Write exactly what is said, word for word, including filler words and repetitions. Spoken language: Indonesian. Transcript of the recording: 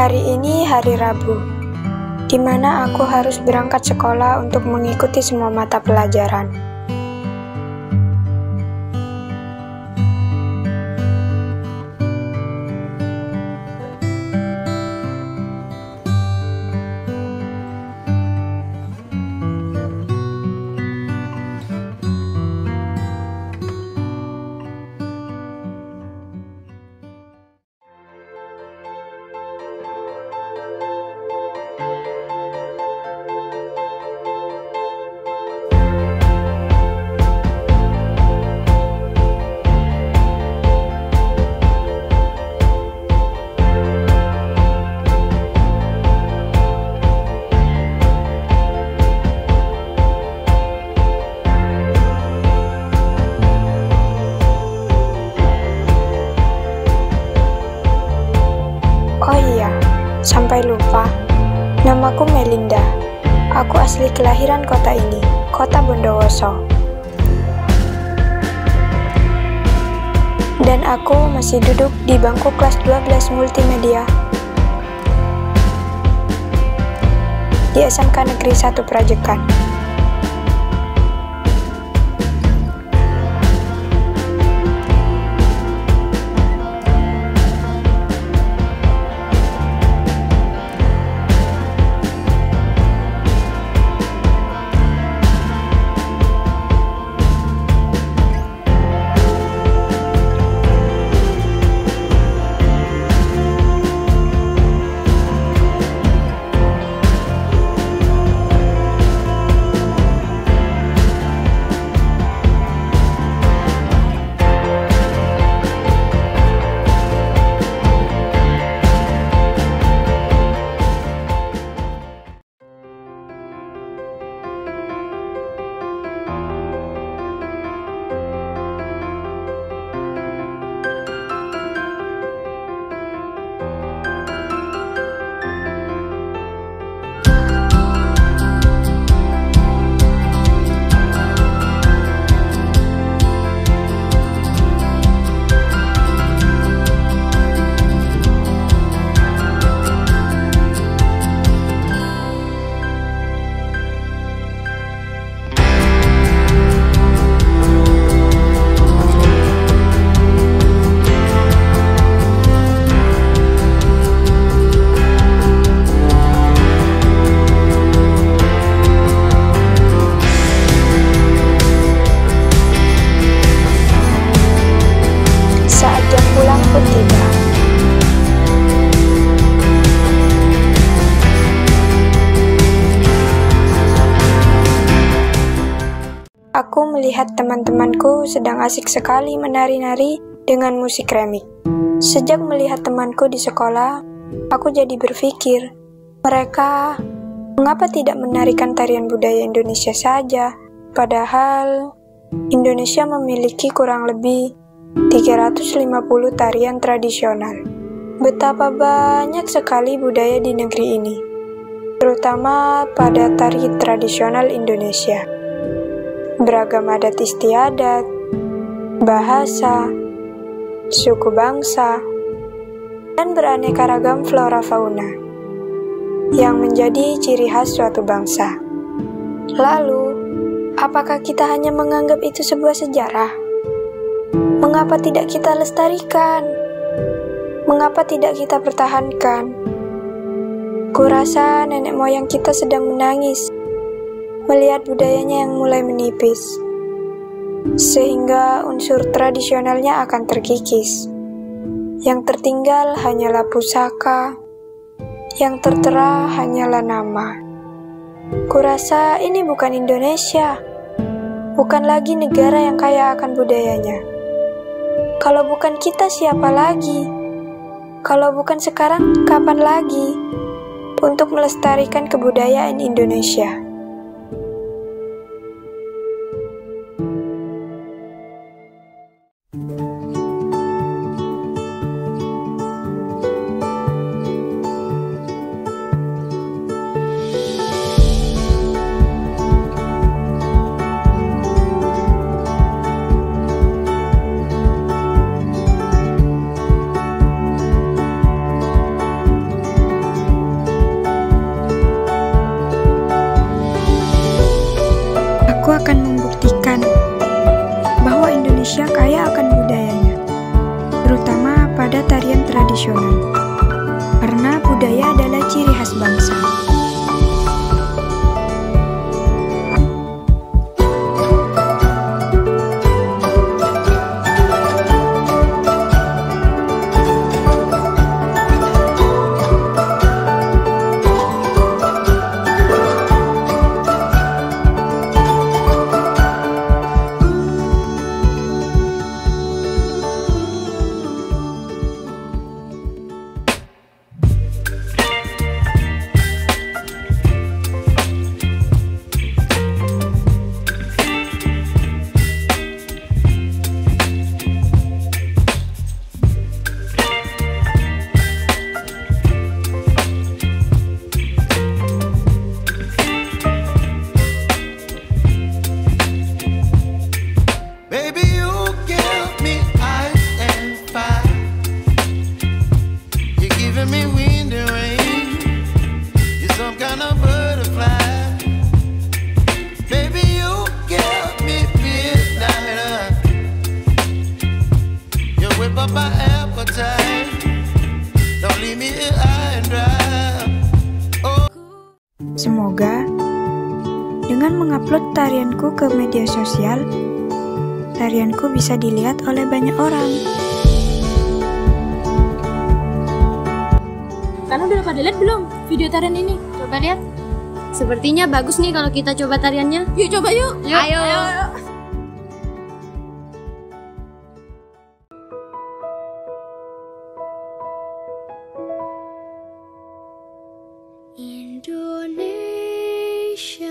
Hari ini hari Rabu, di mana aku harus berangkat sekolah untuk mengikuti semua mata pelajaran. Oh iya, sampai lupa. Namaku Melinda. Aku asli kelahiran kota ini, kota Bondowoso. Dan aku masih duduk di bangku kelas dua belas multimedia di S M K Negeri satu Prajekan. Aku melihat teman-temanku sedang asik sekali menari-nari dengan musik remik. Sejak melihat temanku di sekolah, aku jadi berpikir, mereka mengapa tidak menarikan tarian budaya Indonesia saja? Padahal Indonesia memiliki kurang lebih tiga ratus lima puluh tarian tradisional. Betapa banyak sekali budaya di negeri ini, terutama pada tari tradisional Indonesia. Beragam adat istiadat, bahasa, suku bangsa, dan beraneka ragam flora fauna yang menjadi ciri khas suatu bangsa. Lalu, apakah kita hanya menganggap itu sebuah sejarah? Mengapa tidak kita lestarikan? Mengapa tidak kita pertahankan? Kurasa nenek moyang kita sedang menangis melihat budayanya yang mulai menipis, sehingga unsur tradisionalnya akan terkikis. Yang tertinggal hanyalah pusaka, yang tertera hanyalah nama. Kurasa ini bukan Indonesia, bukan lagi negara yang kaya akan budayanya. Kalau bukan kita, siapa lagi? Kalau bukan sekarang, kapan lagi? Untuk melestarikan kebudayaan Indonesia. akan membuktikan bahwa Indonesia kaya akan budayanya, terutama pada tarian tradisional, karena budaya adalah ciri khas bangsa. Semoga dengan mengupload tarianku ke media sosial, tarianku bisa dilihat oleh banyak orang. Kalian udah pada lihat belum video tarian ini? Coba lihat. Sepertinya bagus nih kalau kita coba tariannya. Yuk coba yuk. Yuk. Ayo. Ayo. Ayo. Indonesia.